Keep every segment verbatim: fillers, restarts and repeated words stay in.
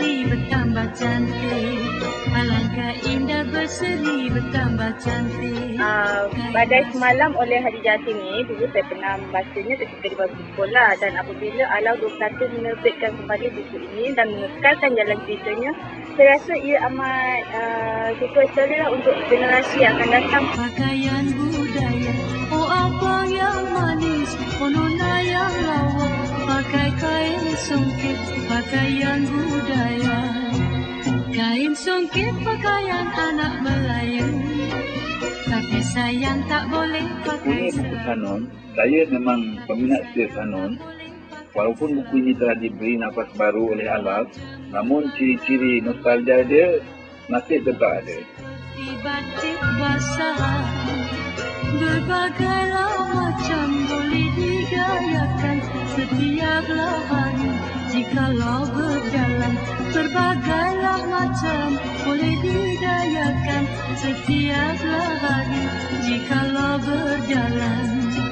berseri bertambah cantik. Alangkah indah berseri bertambah cantik. Uh, badai semalam oleh Hadijah ini, dulu saya pernah membacanya ketika di bangku sekolah, dan apabila Alaf dua puluh satu menerbitkan kembali buku ini dan mengekalkan jalan ceritanya, saya rasa ia amat uh, sesuai sekali lah untuk generasi yang akan datang. Pakaian budaya, oh abang yang manis, oh nona yang lawa, pakai kain songket, pakaian budaya. Kain songket pakaian anak Melayu, tapi sayang tak boleh pakai. Ini buku Sanon, saya memang peminat setia Sanon. Walaupun buku ini telah diberi nafas baru oleh Alaf, namun ciri-ciri nostalgia dia masih tetap ada. Di batik basah, berbagailah macam boleh digayakan setiap lahan. Jikalau berjalan, berbagailah macam boleh didayakan setiap hari. Jikalau berjalan,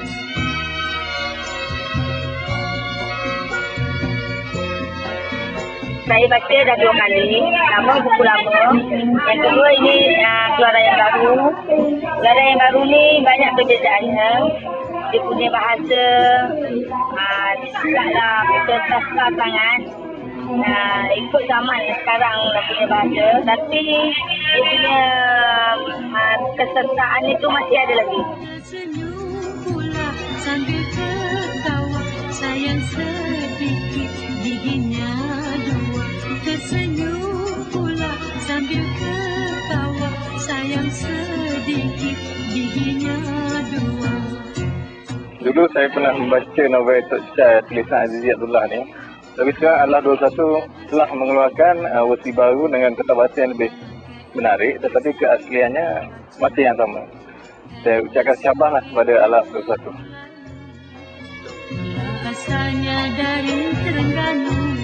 Saya baca dah dua kali, lama buku lama. Yang kedua ini uh, keluaran yang baru. Keluaran yang baru ni banyak perbezaannya. Dia punya bahasa, uh, tidaklah betul sastra sangat. Uh, ikut zaman sekarang dah punya bahasa. Tapi dia punya uh, kesertaan itu masih ada lagi. tersenyum pula sambil tertawa, sayang sedikit giginya dua. Tersenyum pula sambil tertawa, sayang sedikit giginya dua. Dulu saya pernah membaca novel Tok Syah tulisan Azizi Abdullah ni. Tapi sekarang Alaf dua puluh satu telah mengeluarkan uh, versi baru dengan kata bahasa yang lebih menarik, tetapi keasliannya masih yang sama. Saya ucapkan syabaslah kepada Alaf dua puluh satu. Asalnya dari Terengganu,